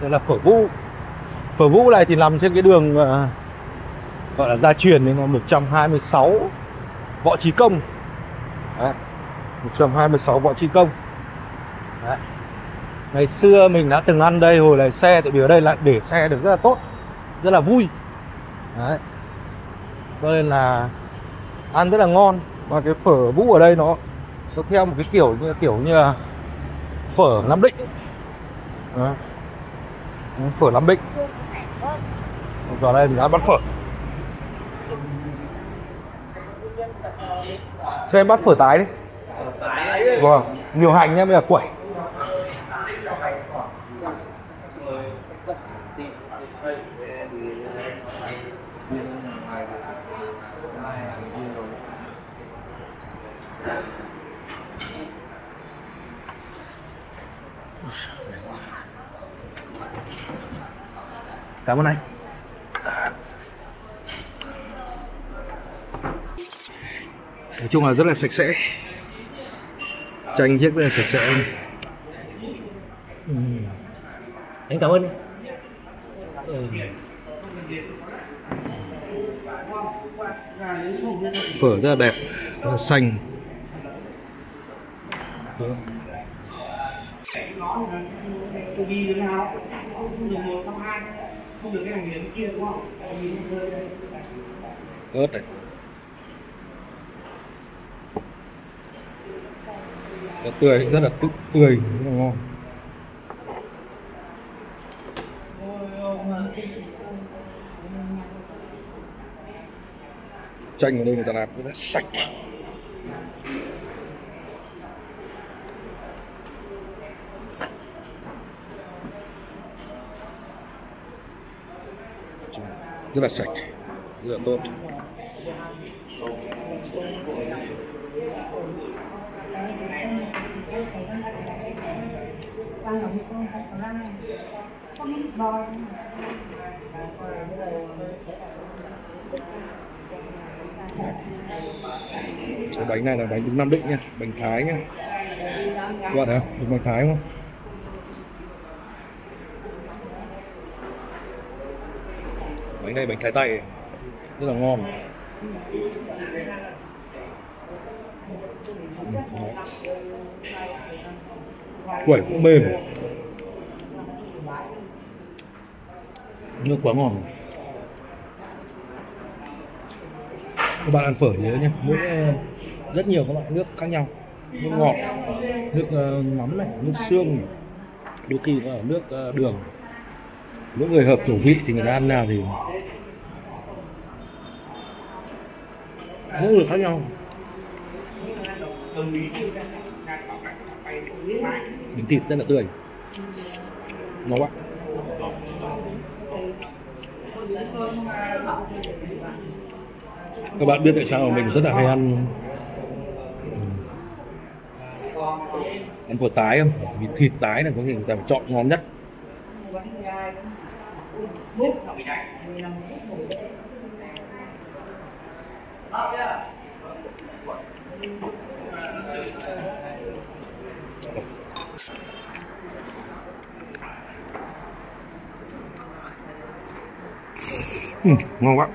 Đây là phở Vũ. Phở Vũ này thì nằm trên cái đường gọi là Gia Truyền, nên là 126 Võ Trí Công. Đấy, 126 Võ Trí Công. Đấy. Ngày xưa mình đã từng ăn đây hồi lái xe, tại vì ở đây là để xe được rất là tốt, rất là vui. Đấy. Cho nên là ăn rất là ngon. Và cái phở Vũ ở đây nó theo một cái kiểu như là phở Nam Định. Đấy. Phở Nam Định. Vào đây thì đã bắt phở. Cho em bắt phở tái đi. Vâng, nhiều hành nhá, bây giờ quẩy. Cảm ơn anh. Nói chung là rất là sạch sẽ. Chanh chiếc rất là sạch sẽ. Anh cảm ơn. Phở rất là đẹp, rất là xanh. Ớt này. Ớt tươi, rất là tươi, rất là ngon. Chanh ở đây người ta làm rất là sạch. Rất là sạch, rất là tốt. Cái bánh này là bánh đúng Nam Định nha, bánh Thái nha. Các bạn thấy không? Đúng bánh Thái không? Bánh này bánh Thái Tây, rất là ngon. Quẩy cũng mềm, nước quá ngon. Các bạn ăn phở nhớ nhé, nước rất nhiều các loại nước khác nhau, nước ngọt, nước mắm này, nước xương này, đôi khi là nước đường. Mỗi người hợp khẩu vị thì người ta ăn nào thì mỗi người khác nhau. Miếng thịt rất là tươi, ngon quá. Các bạn biết tại sao mà mình rất là hay ăn phở tái không? Vì thịt tái này có thể người ta phải chọn ngon nhất. Ngon quá.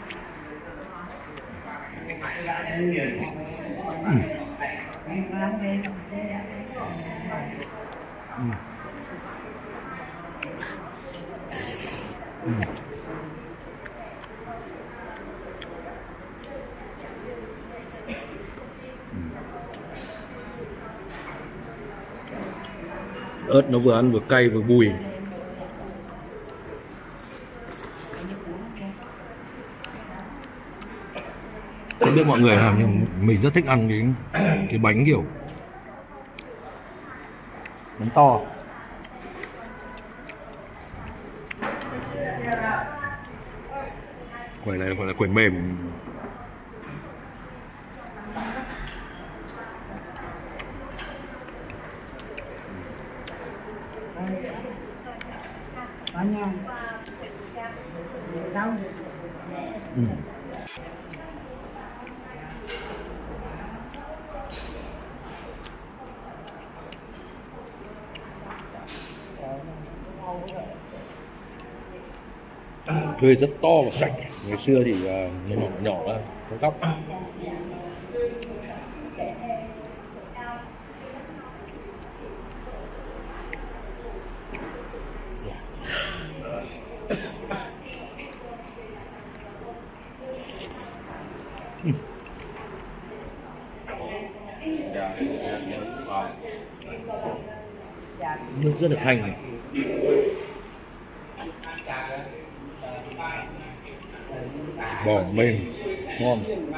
Ớt nó vừa ăn vừa cay vừa bùi. Không biết mọi người làm nhưng mình rất thích ăn cái bánh kiểu bánh to. Quẩy này gọi là quẩy mềm. thuê rất to và sạch. Ngày xưa thì nhỏ nhỏ trong góc. Nước rất là thanh này. Bò mềm ngon.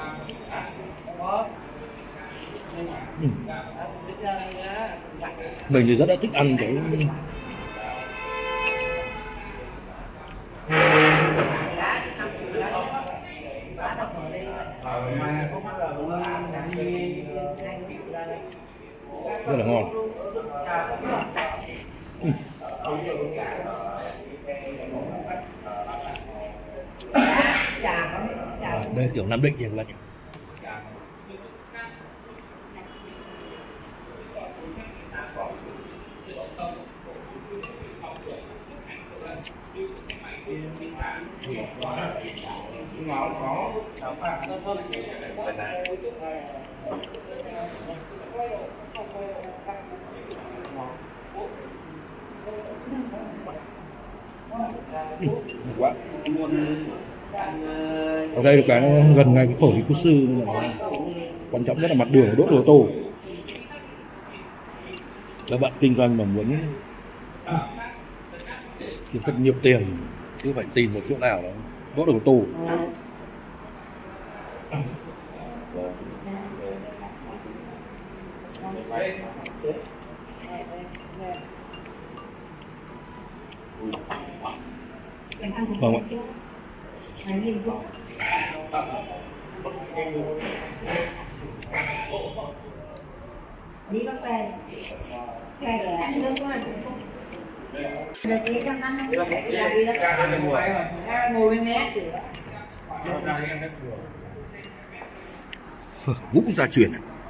Mình thì rất là thích ăn cái rất là ngon. Đây kiểu Nam Định nha các bạn nhé. Quá. Ở đây cái nó gần ngay cái phở của sư, quan trọng nhất là mặt đường đốt đồ tô. Các bạn kinh doanh mà muốn kiếm thật nhiều tiền cứ phải tìm một chỗ nào đó đốt đồ tô. Vâng ạ. Đi có về ăn nước quá được đi trong ăn ngồi bên mé cửa. Phở Vũ Gia Truyền.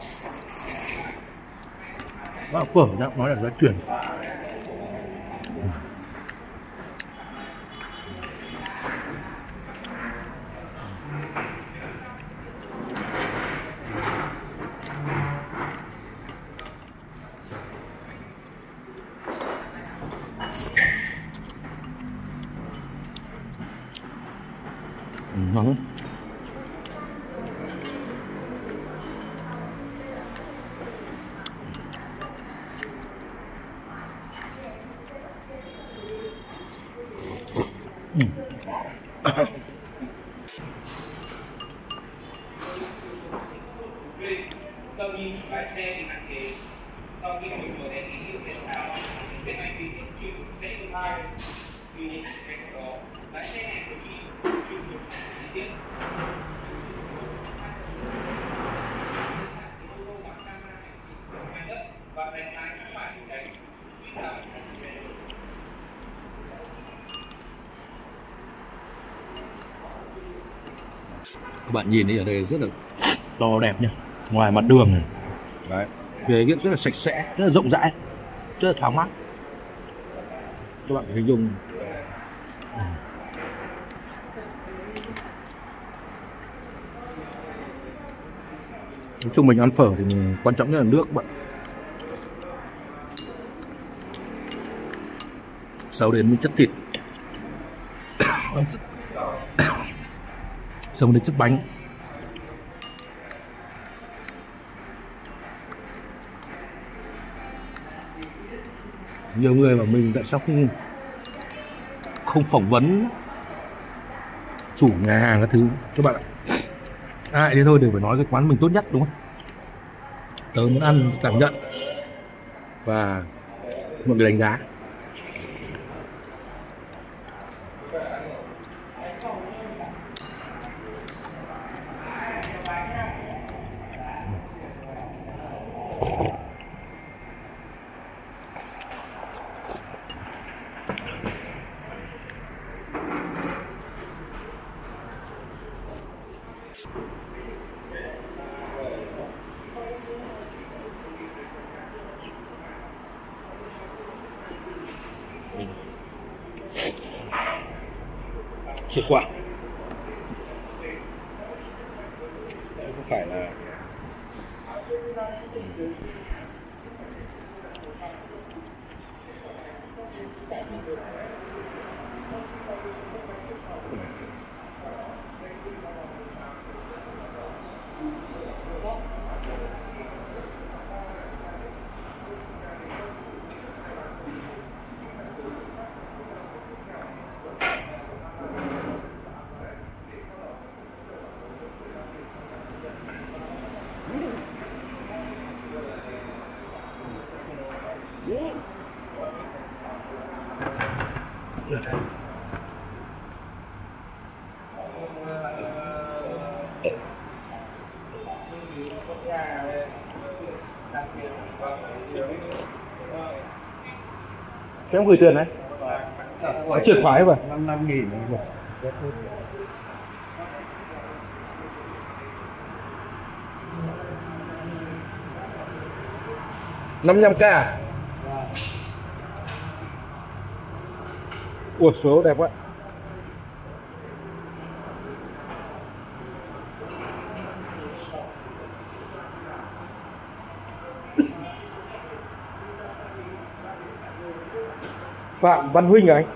Phở nói là Gia Truyền. Ngon. Tầm nhìn lái xe thì hạn chế. Sau khi mình mở đèn tín hiệu đèn tháo thì sẽ phải tính chất chuyển sẽ thứ hai. Tuy nhiên ngay sau đó lái xe này tự ý chuyển chuyển chi tiết. Và đánh lái sang phải thì tránh suy tạo accident. Các bạn nhìn thấy ở đây rất là to đẹp nha. Ngoài mặt đường này. Đấy. Về rất là sạch sẽ, rất là rộng rãi, rất là thoáng mát. Các bạn hình dung. Nói chung mình ăn phở thì mình quan trọng nhất là nước bạn. Sau đến với chất thịt. Xong đến chất bánh. Nhiều người bảo mình tại sao không phỏng vấn chủ nhà hàng các thứ các bạn ạ. Ai thế thôi đều phải nói cái quán mình tốt nhất đúng không? Tớ muốn ăn cảm nhận và mọi người đánh giá. chìa khóa. Đấy, không phải là Thế em gửi tiền đấy. Có chìa khóa ấy vậy? 55.000. 55k à? Ủa số đẹp quá. Phạm Văn Huynh à anh?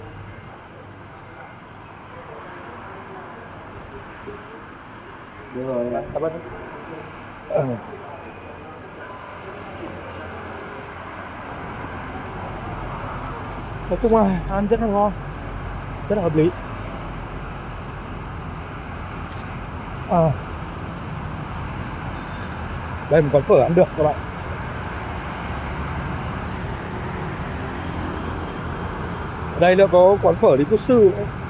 Được rồi. Cảm ơn. Nói chung là ăn rất là ngon, rất là hợp lý. Đây một quán phở ăn được các bạn. Đây nữa có quán phở đi quốc sư nữa.